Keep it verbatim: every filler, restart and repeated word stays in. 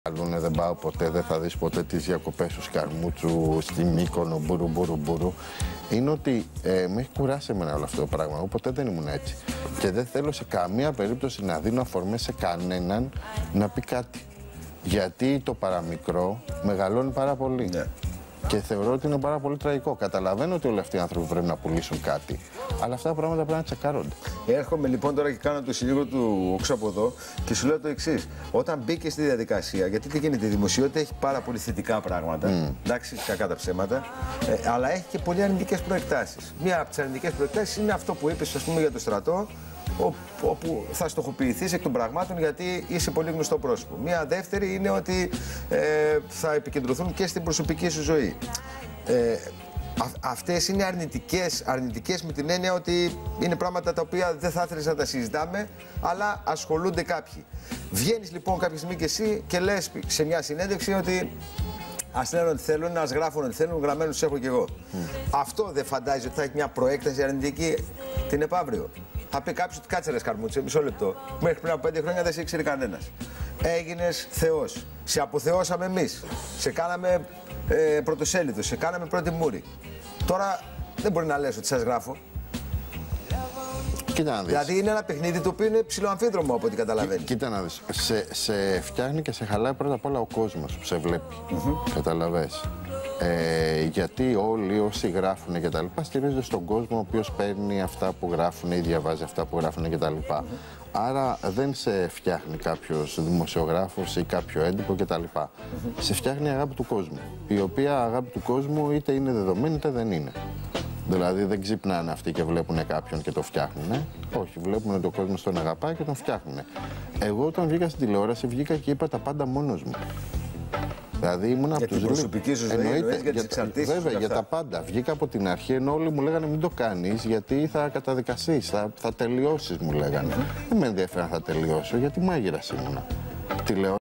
Αλούνε, δεν πάω ποτέ, δεν θα δεις ποτέ τις διακοπές του Σκαρμούτσου στη Μύκονο, μπουρου μπουρου μπουρου. Είναι ότι ε, με έχει κουράσει εμένα όλο αυτό το πράγμα. Εγώ ποτέ δεν ήμουν έτσι. Και δεν θέλω σε καμία περίπτωση να δίνω αφορμές σε κανέναν να πει κάτι. Γιατί το παραμικρό μεγαλώνει πάρα πολύ. Ναι. Και θεωρώ ότι είναι πάρα πολύ τραγικό. Καταλαβαίνω ότι όλοι αυτοί οι άνθρωποι πρέπει να πουλήσουν κάτι. Αλλά αυτά τα πράγματα πρέπει να τσεκάρονται. Έρχομαι λοιπόν τώρα και κάνω το συλλήγο του όξω από εδώ και σου λέω το εξής. Όταν μπήκε στη διαδικασία, γιατί τι γίνεται, η δημοσιότητα έχει πάρα πολύ θετικά πράγματα. Mm. Εντάξει, κακά τα ψέματα. Ε, αλλά έχει και πολύ αρνητικές προεκτάσεις. Μία από τις αρνητικές προεκτάσεις είναι αυτό που είπες, ας πούμε, για το στρατό, όπου θα στοχοποιηθείς εκ των πραγμάτων γιατί είσαι πολύ γνωστό πρόσωπο. Μία δεύτερη είναι ότι ε, θα επικεντρωθούν και στην προσωπική σου ζωή. Ε, α, αυτές είναι αρνητικές, αρνητικές με την έννοια ότι είναι πράγματα τα οποία δεν θα ήθελες να τα συζητάμε, αλλά ασχολούνται κάποιοι. Βγαίνεις λοιπόν κάποια στιγμή και εσύ και λες σε μια συνέντευξη ότι ας λένε ότι θέλουν, ας γράφουν ότι θέλουν, γραμμένους έχω κι εγώ. Mm. Αυτό δεν φαντάζει ότι θα έχει μια προέκταση αρνητική την επαύριο? Θα πει κάποιος ότι κάτσε ρε Σκαρμούτσε, μισό λεπτό. Μέχρι πριν από πέντε χρόνια δεν σε ήξερε κανένας. Έγινες θεός. Σε αποθεώσαμε εμείς. Σε κάναμε ε, πρωτοσέλιδο, σε κάναμε πρώτη μούρη. Τώρα δεν μπορεί να λες ότι σας γράφω. Κοίτα να δεις. Δηλαδή είναι ένα παιχνίδι το οποίο είναι ψιλοαμφίδρομο από ό,τι καταλαβαίνεις. Κοίτα να δεις. Σε, σε φτιάχνει και σε χαλάει πρώτα απ' όλα ο κόσμος που σε βλέπει. Mm-hmm. Καταλαβες. Ε, γιατί όλοι όσοι γράφουν και τα λοιπά στηρίζονται στον κόσμο ο οποίος παίρνει αυτά που γράφουν ή διαβάζει αυτά που γράφουν και τα λοιπά. Mm-hmm. Άρα δεν σε φτιάχνει κάποιος δημοσιογράφος ή κάποιο έντυπο και τα λοιπά. Mm-hmm. Σε φτιάχνει αγάπη του κόσμου, η οποία αγάπη του κόσμου είτε είναι δεδομένη είτε δεν είναι. Δηλαδή δεν ξυπνάνε αυτοί και βλέπουν κάποιον και το φτιάχνουν. Όχι, βλέπουν ότι ο κόσμος τον αγαπάει και τον φτιάχνουν. Εγώ όταν βγήκα στην τηλεόραση βγήκα και είπα τα πάντα μόνος μου. Δηλαδή ήμουν από τους την προσωπική σου ζωή, εννοείται, για τις εξαρτήσεις. Βέβαια, για τα πάντα. Βγήκα από την αρχή ενώ όλοι μου λέγανε μην το κάνεις γιατί θα καταδικαστείς, θα, θα τελειώσεις μου λέγανε. Mm-hmm. Δεν με ενδιαφέρει αν θα τελειώσω γιατί μάγειρας ήμουνα.